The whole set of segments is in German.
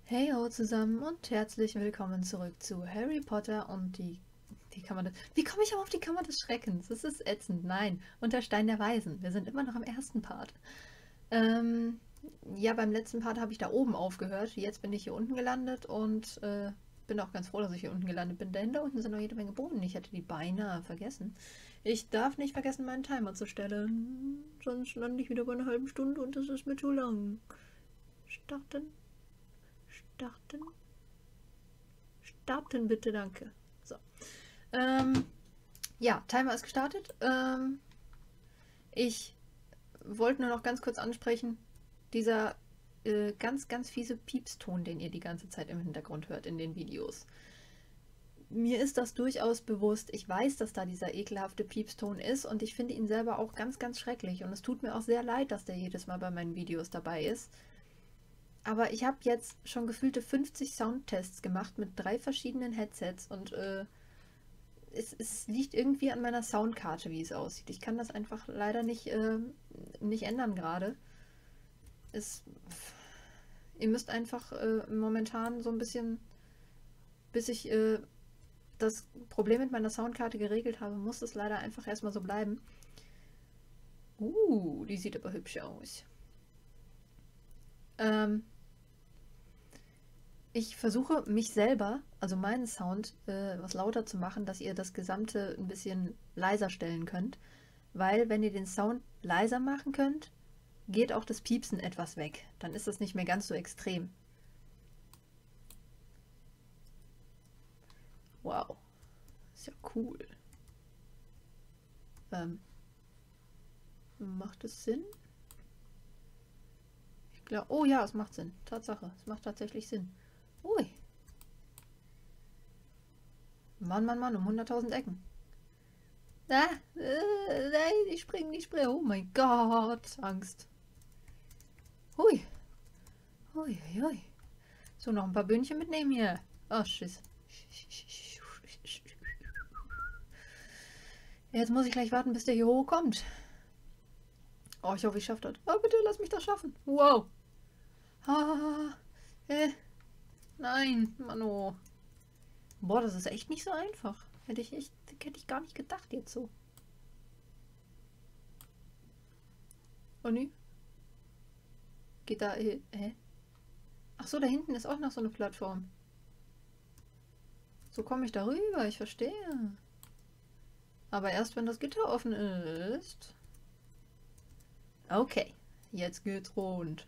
Hey ho zusammen und herzlich willkommen zurück zu Harry Potter und die Kammer des... Wie komme ich aber auf die Kammer des Schreckens? Das ist ätzend. Nein, und der Stein der Weisen. Wir sind immer noch im ersten Part. Ähm, ja, beim letzten Part habe ich da oben aufgehört. Jetzt bin ich hier unten gelandet und bin auch ganz froh, dass ich hier unten gelandet bin, denn da unten sind noch jede Menge Bohnen. Ich hätte die beinahe vergessen. Ich darf nicht vergessen, meinen Timer zu stellen. Sonst lande ich wieder bei einer halben Stunde und das ist mir zu lang. Starten, starten. Starten bitte, danke. So. Ähm, ja, Timer ist gestartet. Ich wollte nur noch ganz kurz ansprechen, dieser ganz, ganz fiese Piepston, den ihr die ganze Zeit im Hintergrund hört in den Videos. Mir ist das durchaus bewusst. Ich weiß, dass da dieser ekelhafte Piepston ist und ich finde ihn selber auch ganz, ganz schrecklich. Und es tut mir auch sehr leid, dass der jedes Mal bei meinen Videos dabei ist. Aber ich habe jetzt schon gefühlte 50 Soundtests gemacht mit 3 verschiedenen Headsets und es liegt irgendwie an meiner Soundkarte, wie es aussieht. Ich kann das einfach leider nicht ändern gerade. Es, ihr müsst einfach momentan so ein bisschen, bis ich das Problem mit meiner Soundkarte geregelt habe, muss es leider einfach erstmal so bleiben. Die sieht aber hübsch aus. Ähm, Ich versuche mich selber, also meinen Sound, was lauter zu machen, dass ihr das Gesamte ein bisschen leiser stellen könnt. Weil wenn ihr den Sound leiser machen könnt, geht auch das Piepsen etwas weg. Dann ist das nicht mehr ganz so extrem. Wow, ist ja cool. Ähm, Macht es Sinn? Ich glaube, oh ja, es macht Sinn. Tatsache, es macht tatsächlich Sinn. Ui, Mann, Mann, Mann, um 100.000 Ecken. Ah, nein, ich springe, nicht springen. Oh mein Gott, Angst. Hui, hui, hui. So, noch ein paar Böhnchen mitnehmen hier. Oh, Schiss. Jetzt muss ich gleich warten, bis der hier hochkommt. Oh, ich hoffe, ich schaffe das. Oh, bitte, lass mich das schaffen. Wow. Ah, nein, Mano. Boah, das ist echt nicht so einfach. Hätte ich gar nicht gedacht jetzt so. Oh nee. Geht da, hä? Ach so, da hinten ist auch noch so eine Plattform. So komme ich da rüber, ich verstehe. Aber erst, wenn das Gitter offen ist. Okay, jetzt geht's rund.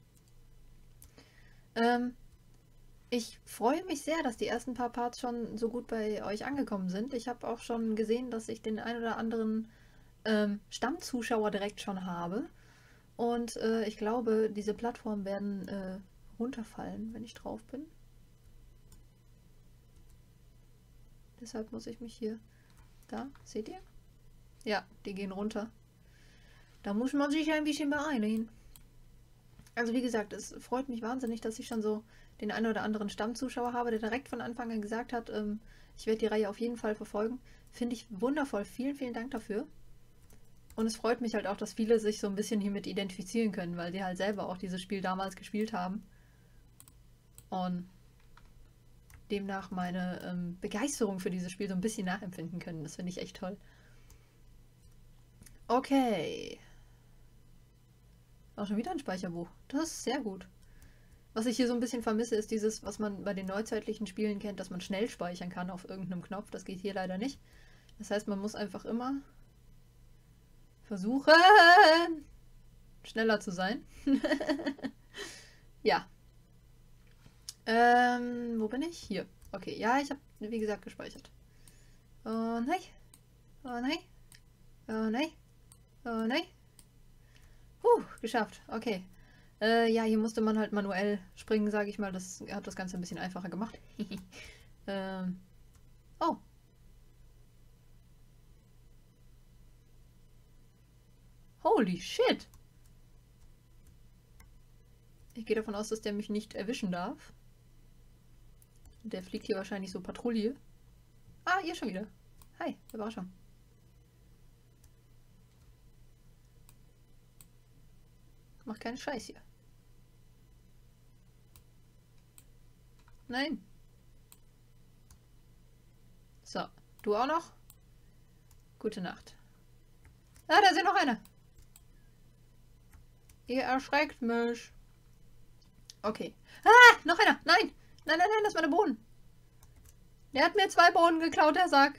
Ähm, Ich freue mich sehr, dass die ersten paar Parts schon so gut bei euch angekommen sind. Ich habe auch schon gesehen, dass ich den ein oder anderen Stammzuschauer direkt schon habe. Und ich glaube, diese Plattformen werden runterfallen, wenn ich drauf bin. Deshalb muss ich mich hier... Da, seht ihr? Ja, die gehen runter. Da muss man sich ein bisschen beeilen. Also wie gesagt, es freut mich wahnsinnig, dass ich schon so den einen oder anderen Stammzuschauer habe, der direkt von Anfang an gesagt hat, ich werde die Reihe auf jeden Fall verfolgen. Finde ich wundervoll. Vielen, vielen Dank dafür. Und es freut mich halt auch, dass viele sich so ein bisschen hiermit identifizieren können, weil sie halt selber auch dieses Spiel damals gespielt haben. Und demnach meine Begeisterung für dieses Spiel so ein bisschen nachempfinden können. Das finde ich echt toll. Okay. Auch schon wieder ein Speicherbuch. Das ist sehr gut. Was ich hier so ein bisschen vermisse, ist dieses, was man bei den neuzeitlichen Spielen kennt, dass man schnell speichern kann auf irgendeinem Knopf. Das geht hier leider nicht. Das heißt, man muss einfach immer versuchen, schneller zu sein. Ja. Wo bin ich? Hier. Okay, ja, ich habe, wie gesagt, gespeichert. Oh nein. Oh nein. Oh nein. Oh nein. Geschafft. Okay. Ja, hier musste man halt manuell springen, sage ich mal. Das hat das Ganze ein bisschen einfacher gemacht. ähm, oh. Holy shit. Ich gehe davon aus, dass der mich nicht erwischen darf. Der fliegt hier wahrscheinlich so Patrouille. Ah, ihr schon wieder. Hi, Überraschung. Mach keinen Scheiß hier. Nein. So, du auch noch? Gute Nacht. Ah, da ist ja noch einer. Ihr erschreckt mich. Okay. Ah, noch einer. Nein. Nein, nein, nein, das ist meine Bohnen. Der hat mir 2 Bohnen geklaut, der Sack.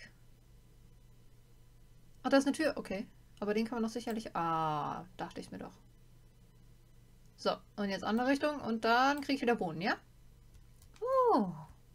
Ach, da ist eine Tür. Okay. Aber den kann man doch sicherlich... Ah, dachte ich mir doch. So, und jetzt andere Richtung und dann kriege ich wieder Bohnen, ja? Oh.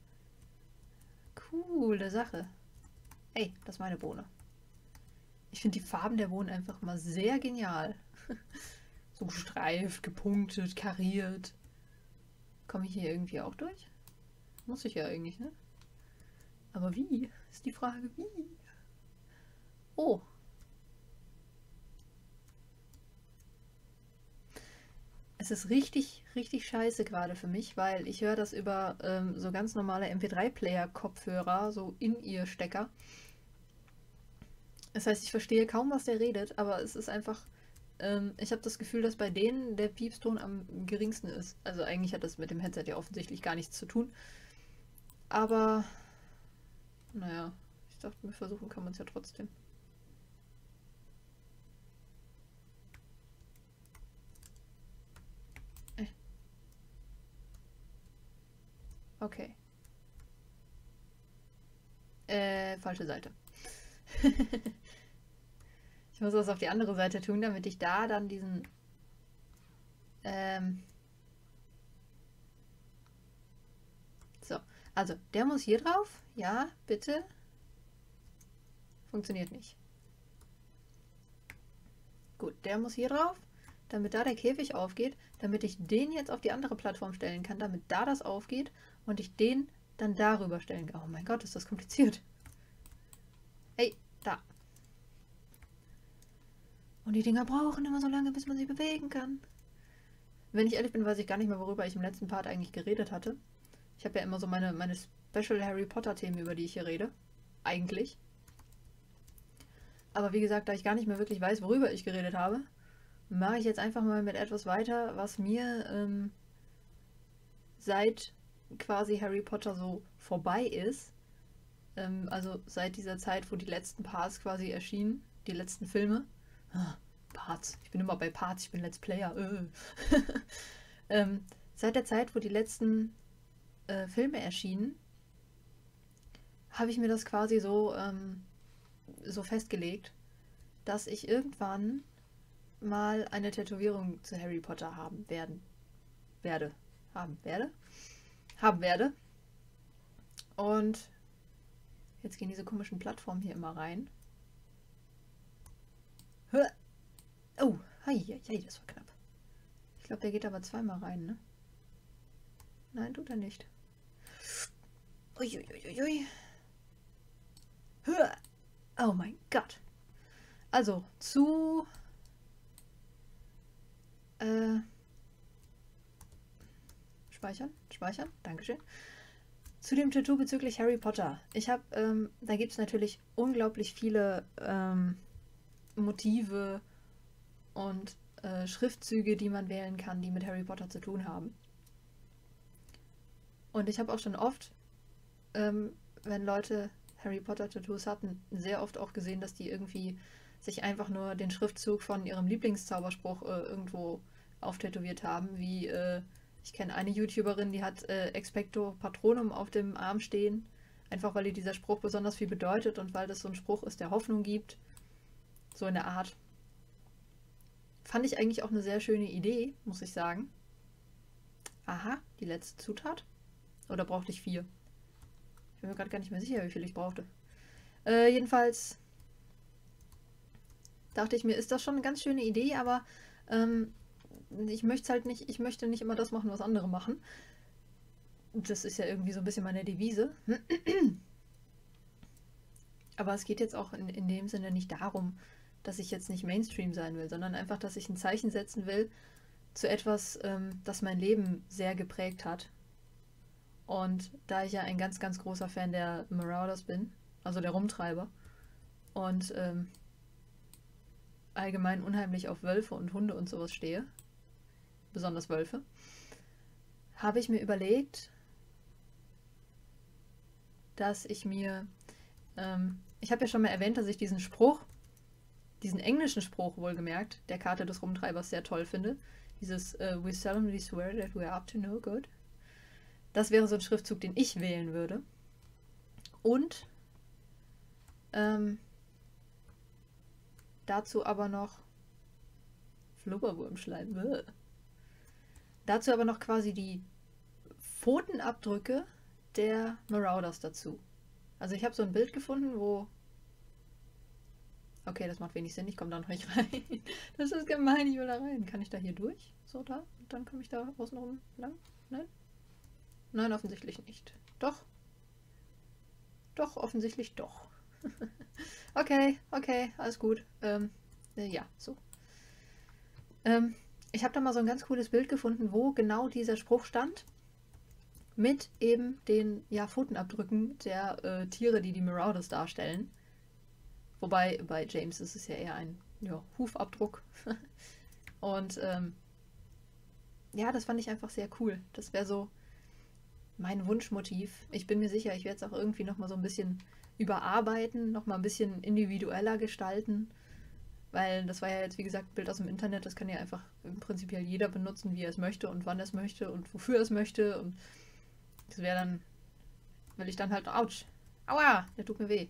Coole Sache. Hey, das ist meine Bohne. Ich finde die Farben der Bohnen einfach mal sehr genial. So gestreift, gepunktet, kariert. Komme ich hier irgendwie auch durch? Muss ich ja eigentlich, ne? Aber wie? Ist die Frage, wie? Oh. Es ist richtig, richtig scheiße gerade für mich, weil ich höre das über so ganz normale MP3-Player-Kopfhörer, so In-Ear-Stecker. Das heißt, ich verstehe kaum, was der redet, aber es ist einfach, ich habe das Gefühl, dass bei denen der Piepston am geringsten ist. Also eigentlich hat das mit dem Headset ja offensichtlich gar nichts zu tun. Aber, naja, ich dachte mir, versuchen kann man es ja trotzdem. Okay. Falsche Seite. Ich muss das auf die andere Seite tun, damit ich da dann diesen... So, also der muss hier drauf. Ja, bitte. Funktioniert nicht. Gut, der muss hier drauf, damit da der Käfig aufgeht, damit ich den jetzt auf die andere Plattform stellen kann, damit da das aufgeht und ich den dann darüber stellen kann. Oh mein Gott, ist das kompliziert. Hey, da. Und die Dinger brauchen immer so lange, bis man sie bewegen kann. Wenn ich ehrlich bin, weiß ich gar nicht mehr, worüber ich im letzten Part eigentlich geredet hatte. Ich habe ja immer so meine Special Harry Potter Themen, über die ich hier rede. Eigentlich. Aber wie gesagt, da ich gar nicht mehr wirklich weiß, worüber ich geredet habe, mache ich jetzt einfach mal mit etwas weiter, was mir seit quasi Harry Potter so vorbei ist. Also seit dieser Zeit, wo die letzten Parts quasi erschienen, die letzten Filme. Parts. Ich bin immer bei Parts, ich bin Let's Player. Seit der Zeit, wo die letzten Filme erschienen, habe ich mir das quasi so, so festgelegt, dass ich irgendwann mal eine Tätowierung zu Harry Potter haben werde. Und jetzt gehen diese komischen Plattformen hier immer rein. Oh, hei, das war knapp. Ich glaube, der geht aber zweimal rein, ne? Nein, tut er nicht. Uiuiuiui. Oh mein Gott. Also, zu... Speichern, Dankeschön. Zu dem Tattoo bezüglich Harry Potter. Ich habe, da gibt es natürlich unglaublich viele Motive und Schriftzüge, die man wählen kann, die mit Harry Potter zu tun haben. Und ich habe auch schon oft, wenn Leute Harry Potter Tattoos hatten, sehr oft auch gesehen, dass die irgendwie sich einfach nur den Schriftzug von ihrem Lieblingszauberspruch irgendwo auftätowiert haben, wie ich kenne eine YouTuberin, die hat Expecto Patronum auf dem Arm stehen, einfach weil ihr dieser Spruch besonders viel bedeutet und weil das so ein Spruch ist, der Hoffnung gibt. So in der Art. Fand ich eigentlich auch eine sehr schöne Idee, muss ich sagen. Aha, die letzte Zutat? Oder brauchte ich 4? Ich bin mir gerade gar nicht mehr sicher, wie viel ich brauchte. Jedenfalls dachte ich mir, ist das schon eine ganz schöne Idee, aber ich möchte halt nicht, ich möchte nicht immer das machen, was andere machen. Das ist ja irgendwie so ein bisschen meine Devise. Aber es geht jetzt auch in dem Sinne nicht darum, dass ich jetzt nicht Mainstream sein will, sondern einfach, dass ich ein Zeichen setzen will zu etwas, das mein Leben sehr geprägt hat. Und da ich ja ein ganz, ganz großer Fan der Marauders bin, also der Rumtreiber, und allgemein unheimlich auf Wölfe und Hunde und sowas stehe, besonders Wölfe, habe ich mir überlegt, dass ich mir, ich habe ja schon mal erwähnt, dass ich diesen Spruch, diesen englischen Spruch wohlgemerkt, der Karte des Rumtreibers sehr toll finde. Dieses We solemnly swear that we are up to no good. Das wäre so ein Schriftzug, den ich wählen würde. Und dazu aber noch Flubberwurmschleim. Dazu aber noch quasi die Pfotenabdrücke der Marauders dazu. Also ich habe so ein Bild gefunden, wo... Okay, das macht wenig Sinn, ich komme da noch nicht rein. Das ist gemein, ich will da rein. Kann ich da hier durch? So, da? Und dann komme ich da außenrum lang? Nein? Nein, offensichtlich nicht. Doch? Doch, offensichtlich doch. Okay, alles gut. Ja, so. Ich habe da mal so ein ganz cooles Bild gefunden, wo genau dieser Spruch stand. Mit eben den Pfotenabdrücken der Tiere, die Marauders darstellen. Wobei bei James ist es ja eher ein Hufabdruck. Und das fand ich einfach sehr cool. Das wäre so mein Wunschmotiv. Ich bin mir sicher, ich werde es auch irgendwie nochmal so ein bisschen überarbeiten, nochmal ein bisschen individueller gestalten. Weil das war ja jetzt, wie gesagt, ein Bild aus dem Internet. Das kann ja einfach im Prinzip jeder benutzen, wie er es möchte und wann er es möchte und wofür er es möchte. Und das wäre dann, will ich dann halt, ouch, aua, der tut mir weh.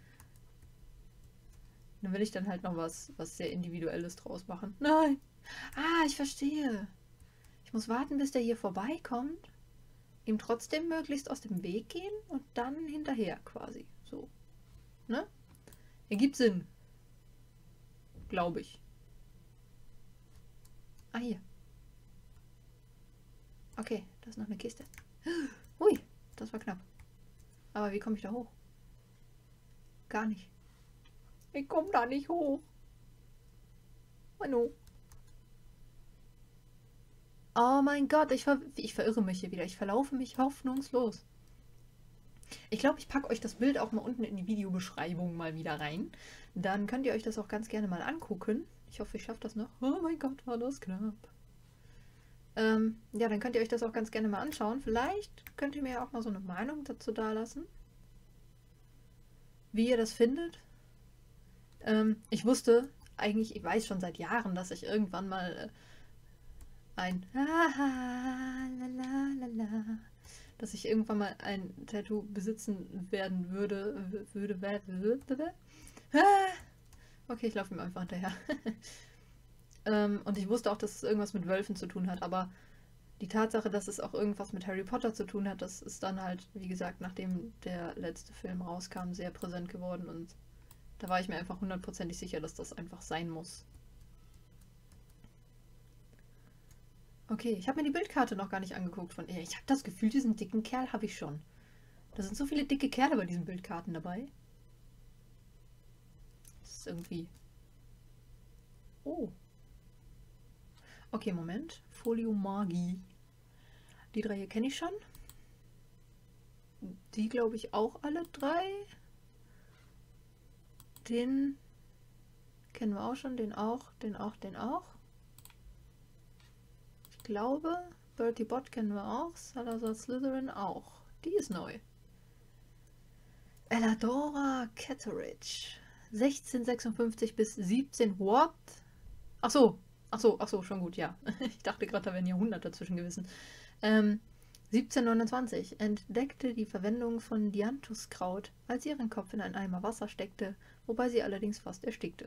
Dann will ich dann halt noch was sehr Individuelles draus machen. Nein! Ah, ich verstehe. Ich muss warten, bis der hier vorbeikommt, ihm trotzdem möglichst aus dem Weg gehen und dann hinterher quasi. So. Ne? Ergibt Sinn. Glaube ich. Ah, hier. Okay, da ist noch eine Kiste. Hui, das war knapp. Aber wie komme ich da hoch? Gar nicht. Ich komme da nicht hoch. Oh no. Oh mein Gott, ich verirre mich hier wieder. Ich verlaufe mich hoffnungslos. Ich glaube, ich packe euch das Bild auch mal unten in die Videobeschreibung mal wieder rein. Dann könnt ihr euch das auch ganz gerne mal angucken. Ich hoffe, ich schaffe das noch. Oh mein Gott, war das knapp. Dann könnt ihr euch das auch ganz gerne mal anschauen. Vielleicht könnt ihr mir ja auch mal so eine Meinung dazu dalassen. Wie ihr das findet. Ich wusste eigentlich, ich weiß schon seit Jahren, dass ich irgendwann mal dass ich irgendwann mal ein Tattoo besitzen werden würde. Okay, ich laufe ihm einfach hinterher. Und ich wusste auch, dass es irgendwas mit Wölfen zu tun hat, aber die Tatsache, dass es auch irgendwas mit Harry Potter zu tun hat, das ist dann halt, wie gesagt, nachdem der letzte Film rauskam, sehr präsent geworden und da war ich mir einfach hundertprozentig sicher, dass das einfach sein muss. Okay, ich habe mir die Bildkarte noch gar nicht angeguckt von ihr. Ich habe das Gefühl, diesen dicken Kerl habe ich schon. Da sind so viele dicke Kerle bei diesen Bildkarten dabei. Das ist irgendwie... Oh. Okay, Moment. Folio Magie. Die drei hier kenne ich schon. Die glaube ich auch alle drei. Den kennen wir auch schon. Den auch, den auch, den auch. Ich glaube, Bertie Bott kennen wir auch. Salazar Slytherin auch. Die ist neu. Eladora Ketteridge. 1656 bis 17... What? Ach so, schon gut, ja. Ich dachte gerade, da wären hier 100 dazwischen gewesen. 1729 entdeckte die Verwendung von Dianthuskraut, als sie ihren Kopf in einen Eimer Wasser steckte, wobei sie allerdings fast erstickte.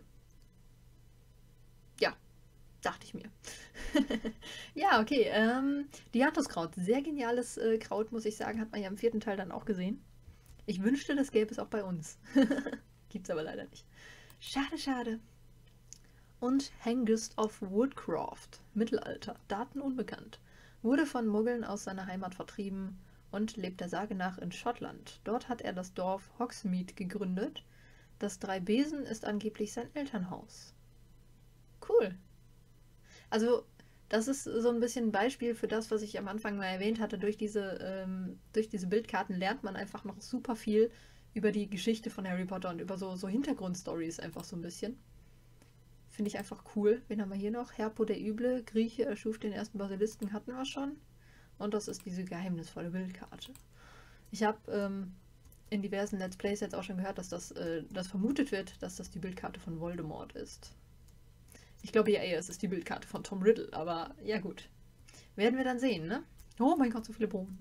Ja, dachte ich mir. Ja, okay. Dianthuskraut, sehr geniales Kraut, muss ich sagen, hat man ja im 4. Teil dann auch gesehen. Ich wünschte, das gäbe es auch bei uns. Gibt's aber leider nicht. Schade, schade. Und Hengist of Woodcroft, Mittelalter, Daten unbekannt, wurde von Muggeln aus seiner Heimat vertrieben und lebt der Sage nach in Schottland. Dort hat er das Dorf Hogsmeade gegründet. Das Drei-Besen ist angeblich sein Elternhaus. Cool. Also, das ist so ein bisschen ein Beispiel für das, was ich am Anfang mal erwähnt hatte. Durch diese Bildkarten lernt man einfach noch super viel über die Geschichte von Harry Potter und über so Hintergrundstories einfach so ein bisschen. Finde ich einfach cool. Wen haben wir hier noch? Herpo der Üble, Grieche, erschuf den ersten Basilisken, hatten wir schon. Und das ist diese geheimnisvolle Bildkarte. Ich habe in diversen Let's Plays jetzt auch schon gehört, dass das vermutet wird, dass das die Bildkarte von Voldemort ist. Ich glaube ja eher, es ist die Bildkarte von Tom Riddle, aber ja gut. Werden wir dann sehen, ne? Oh mein Gott, so viele Bohnen.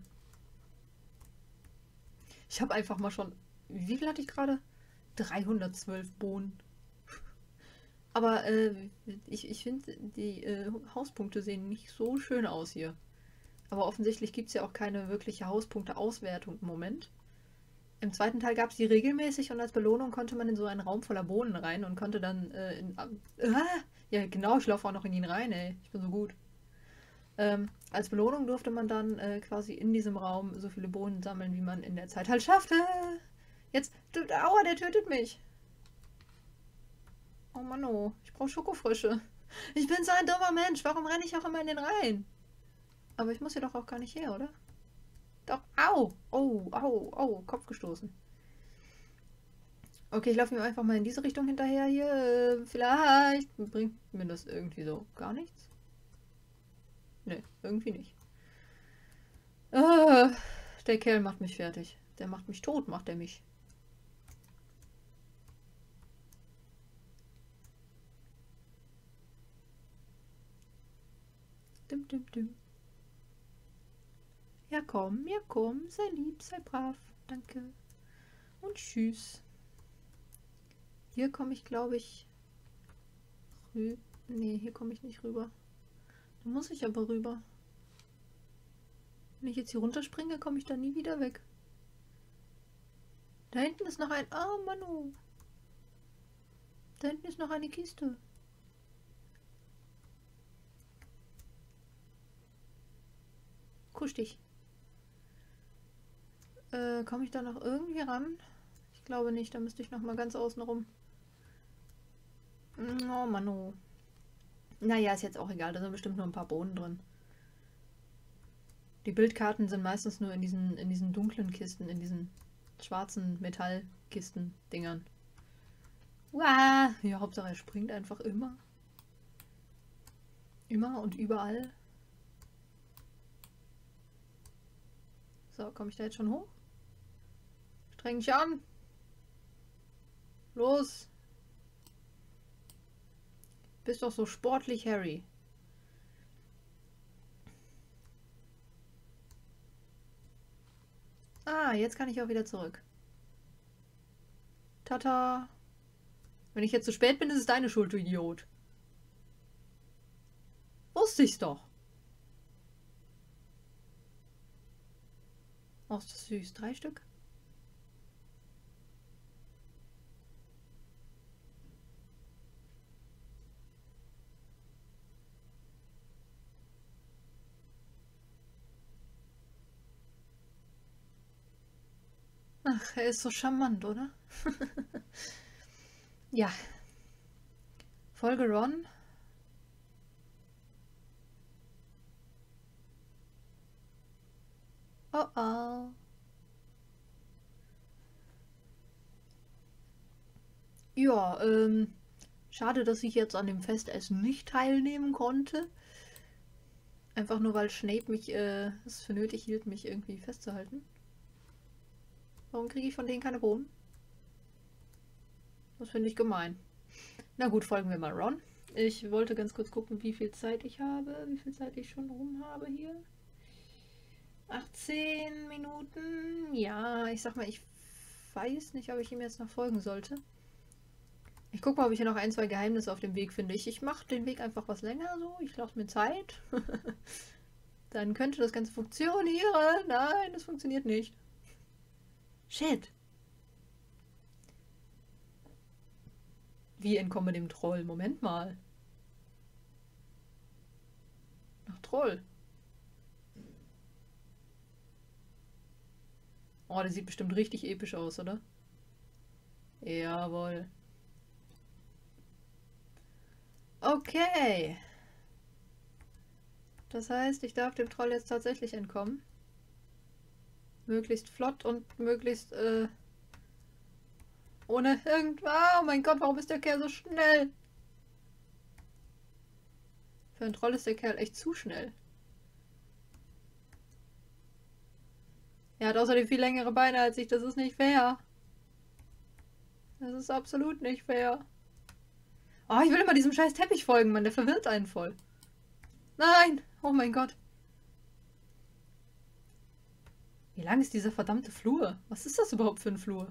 Ich habe einfach mal schon... Wie viel hatte ich gerade? 312 Bohnen. Aber ich finde, die Hauspunkte sehen nicht so schön aus hier. Aber offensichtlich gibt es ja auch keine wirkliche Hauspunkte-Auswertung im Moment. Im zweiten Teil gab es die regelmäßig und als Belohnung konnte man in so einen Raum voller Bohnen rein und konnte dann ja genau, ich laufe auch noch in ihn rein, ey. Ich bin so gut. Als Belohnung durfte man dann quasi in diesem Raum so viele Bohnen sammeln, wie man in der Zeit halt schaffte. Jetzt, aua, der tötet mich. Oh Mann, oh, ich brauche Schokofrische. Ich bin so ein dummer Mensch, warum renne ich auch immer in den Rhein? Aber ich muss hier doch auch gar nicht her, oder? Doch, au! Oh, au, au, Kopf gestoßen. Okay, ich laufe mir einfach mal in diese Richtung hinterher hier. Vielleicht bringt mir das irgendwie so gar nichts. Ne, irgendwie nicht. Der Kerl macht mich fertig. Der macht mich tot, macht er mich. Dim, dim, dim. Ja komm, sei lieb, sei brav. Danke. Und tschüss. Hier komme ich, glaube ich, rüber. Nee, hier komme ich nicht rüber. Da muss ich aber rüber. Wenn ich jetzt hier runterspringe, komme ich da nie wieder weg. Da hinten ist noch ein... Oh, Manu. Da hinten ist noch eine Kiste. Kusch dich. Komme ich da noch irgendwie ran? Ich glaube nicht, da müsste ich noch mal ganz außen rum. Oh, Manu. Naja, ist jetzt auch egal, da sind bestimmt nur ein paar Bohnen drin. Die Bildkarten sind meistens nur in diesen dunklen Kisten, in diesen schwarzen Metallkisten-Dingern. Uah! Ja, Hauptsache er springt einfach immer. Immer und überall. So, komme ich da jetzt schon hoch? Streng dich an! Los! Bist doch so sportlich, Harry. Ah, jetzt kann ich auch wieder zurück. Tata! Wenn ich jetzt zu spät bin, ist es deine Schuld, du Idiot. Wusste ich's doch. Oh, ist das süß. 3 Stück? Ach, er ist so charmant, oder? Ja. Folge Ron. Oh oh. Ja, schade, dass ich jetzt an dem Festessen nicht teilnehmen konnte. Einfach nur, weil Snape mich es für nötig hielt, mich irgendwie festzuhalten. Warum kriege ich von denen keine Bohnen? Das finde ich gemein. Na gut, folgen wir mal Ron. Ich wollte ganz kurz gucken, wie viel Zeit ich habe, wie viel Zeit ich schon rum habe hier. 18 Minuten. Ja, ich sag mal, ich weiß nicht, ob ich ihm jetzt noch folgen sollte. Ich gucke mal, ob ich hier noch ein, zwei Geheimnisse auf dem Weg finde. Ich mache den Weg einfach was länger so. Ich lasse mir Zeit. Dann könnte das Ganze funktionieren. Nein, das funktioniert nicht. Shit. Wie entkomme dem Troll? Moment mal. Ach, Troll. Oh, der sieht bestimmt richtig episch aus, oder? Jawohl. Okay. Das heißt, ich darf dem Troll jetzt tatsächlich entkommen. Möglichst flott und möglichst, ohne irgendwas. Oh mein Gott, warum ist der Kerl so schnell? Für einen Troll ist der Kerl echt zu schnell. Er hat außerdem viel längere Beine als ich. Das ist nicht fair. Das ist absolut nicht fair. Oh, ich will immer diesem scheiß Teppich folgen, Mann. Der verwirrt einen voll. Nein! Oh mein Gott. Wie lang ist dieser verdammte Flur? Was ist das überhaupt für ein Flur?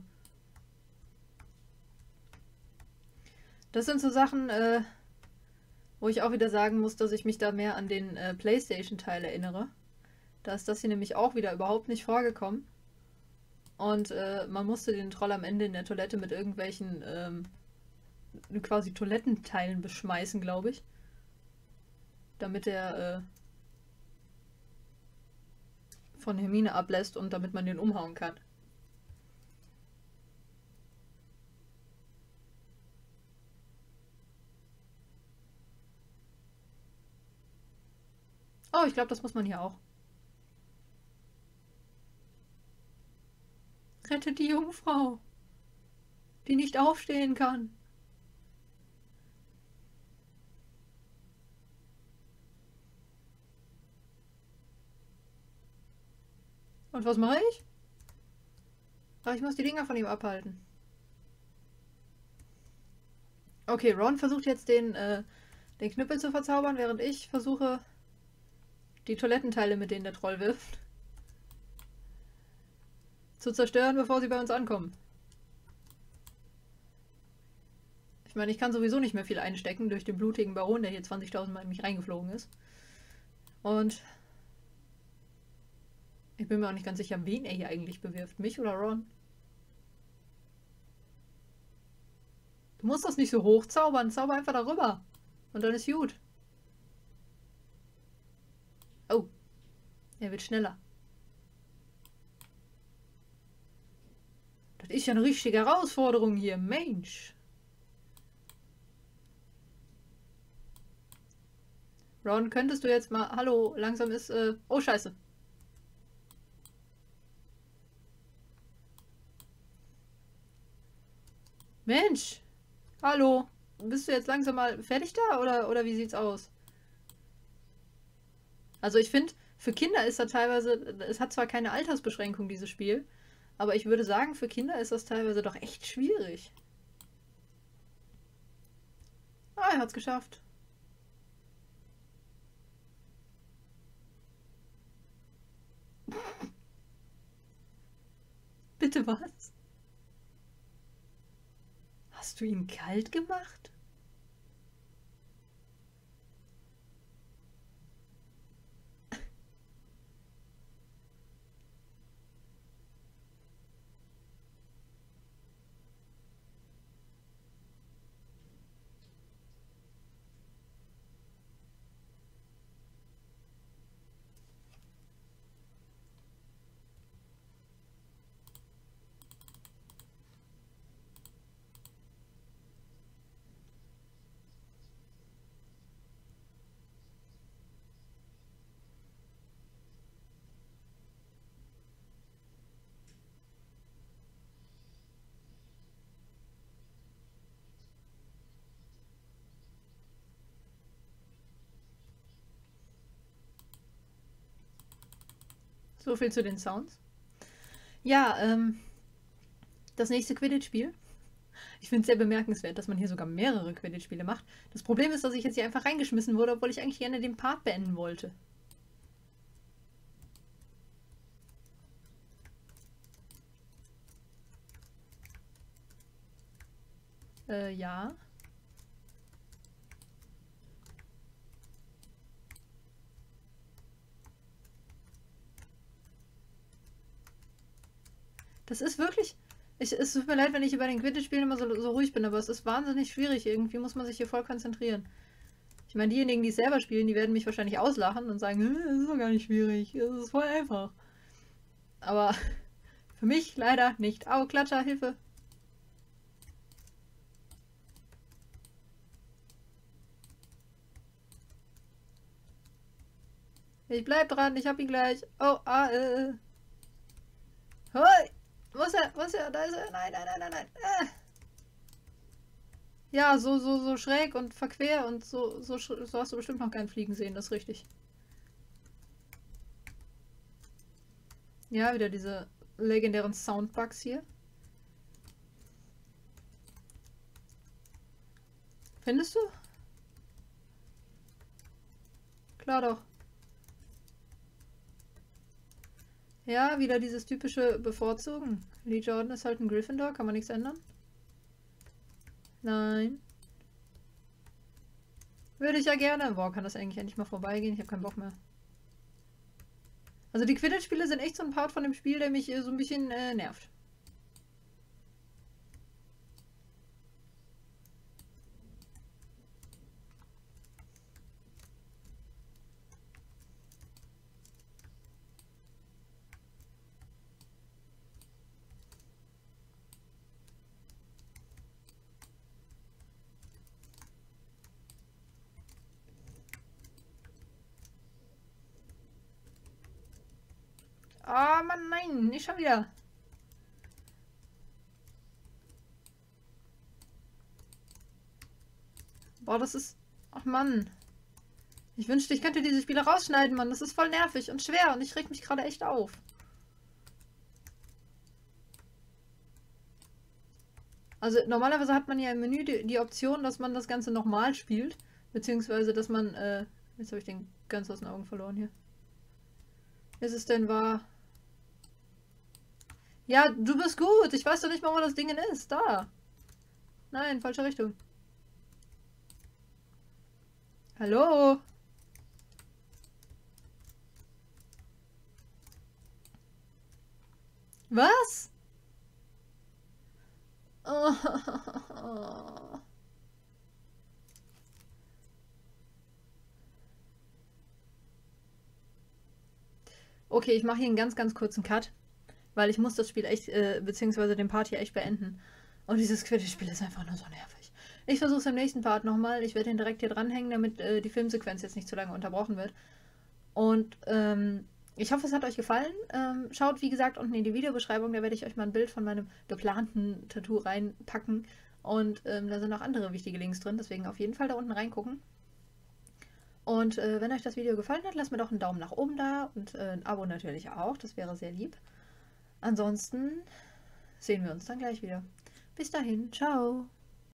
Das sind so Sachen, wo ich auch wieder sagen muss, dass ich mich da mehr an den PlayStation-Teil erinnere. Da ist das hier nämlich auch wieder überhaupt nicht vorgekommen. Und man musste den Troll am Ende in der Toilette mit irgendwelchen quasi Toilettenteilen beschmeißen, glaube ich. Damit er von Hermine ablässt und damit man den umhauen kann. Oh, ich glaube, das muss man hier auch. Rettet die Jungfrau, die nicht aufstehen kann. Und was mache ich? Ach, ich muss die Dinger von ihm abhalten. Okay, Ron versucht jetzt den Knüppel zu verzaubern, während ich versuche, die Toilettenteile, mit denen der Troll wirft, zu zerstören, bevor sie bei uns ankommen. Ich meine, ich kann sowieso nicht mehr viel einstecken durch den blutigen Baron, der hier 20.000 Mal in mich reingeflogen ist. Und ich bin mir auch nicht ganz sicher, wen er hier eigentlich bewirft. Mich oder Ron? Du musst das nicht so hochzaubern. Zauber einfach darüber. Und dann ist gut. Oh. Er wird schneller. Das ist ja eine richtige Herausforderung hier. Mensch. Ron, könntest du jetzt mal... Hallo, langsam ist... Oh, scheiße. Mensch. Hallo. Bist du jetzt langsam mal fertig da? Oder wie sieht's aus? Also ich finde, für Kinder ist da teilweise... Es hat zwar keine Altersbeschränkung, dieses Spiel. Aber ich würde sagen, für Kinder ist das teilweise doch echt schwierig. Ah, er hat's geschafft. Bitte was? Hast du ihn kalt gemacht? So viel zu den Sounds. Ja, das nächste Quidditch-Spiel. Ich finde es sehr bemerkenswert, dass man hier sogar mehrere Quidditch-Spiele macht. Das Problem ist, dass ich jetzt hier einfach reingeschmissen wurde, obwohl ich eigentlich gerne den Part beenden wollte. Ja. Das ist wirklich... es tut mir leid, wenn ich über den Quidditch-Spielen immer so ruhig bin, aber es ist wahnsinnig schwierig. Irgendwie muss man sich hier voll konzentrieren. Ich meine, diejenigen, die es selber spielen, die werden mich wahrscheinlich auslachen und sagen, das ist doch gar nicht schwierig, es ist voll einfach. Aber für mich leider nicht. Au, Klatscher, Hilfe. Ich bleib dran, ich hab ihn gleich. Oh, Hoi! Wo ist er? Wo ist er? Da ist er. Nein, nein, nein, nein, nein. Ja, so schräg und verquer und so hast du bestimmt noch keinen Fliegen sehen, das ist richtig. Ja, wieder diese legendären Soundbugs hier. Findest du? Klar doch. Ja, wieder dieses typische Bevorzugen. Lee Jordan ist halt ein Gryffindor, kann man nichts ändern. Nein. Würde ich ja gerne. Boah, kann das eigentlich endlich mal vorbeigehen? Ich habe keinen Bock mehr. Also die Quidditch-Spiele sind echt so ein Part von dem Spiel, der mich so ein bisschen nervt. Ah, Mann, nein, nicht schon wieder. Boah, das ist... Ach, Mann. Ich wünschte, ich könnte diese Spiele rausschneiden, Mann. Das ist voll nervig und schwer und ich reg mich gerade echt auf. Also normalerweise hat man ja im Menü die Option, dass man das Ganze nochmal spielt. Beziehungsweise, dass man... jetzt habe ich den ganz aus den Augen verloren hier. Ist es denn wahr? Ja, du bist gut. Ich weiß doch nicht mal, wo das Ding ist. Da. Nein, falsche Richtung. Hallo? Was? Oh. Okay, ich mache hier einen ganz, ganz kurzen Cut, weil ich muss das Spiel echt, beziehungsweise den Part hier echt beenden. Und dieses Quidditch-Spiel ist einfach nur so nervig. Ich versuche es im nächsten Part nochmal. Ich werde den direkt hier dranhängen, damit die Filmsequenz jetzt nicht zu lange unterbrochen wird. Und ich hoffe, es hat euch gefallen. Schaut, wie gesagt, unten in die Videobeschreibung. Da werde ich euch mal ein Bild von meinem geplanten Tattoo reinpacken. Und da sind auch andere wichtige Links drin. Deswegen auf jeden Fall da unten reingucken. Und wenn euch das Video gefallen hat, lasst mir doch einen Daumen nach oben da. Und ein Abo natürlich auch. Das wäre sehr lieb. Ansonsten sehen wir uns dann gleich wieder. Bis dahin. Ciao.